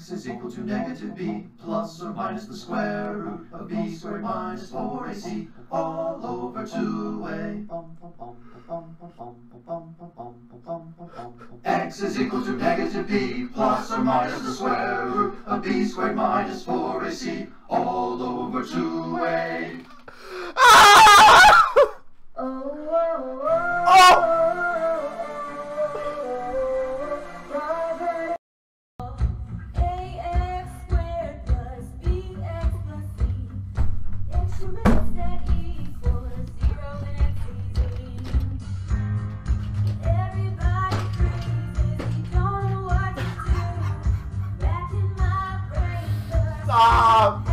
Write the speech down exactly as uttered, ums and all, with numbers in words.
X is equal to negative b plus or minus the square root of b squared minus four a c all over two a. X is equal to negative b plus or minus the square root of b squared minus four a c all over two a. Stop!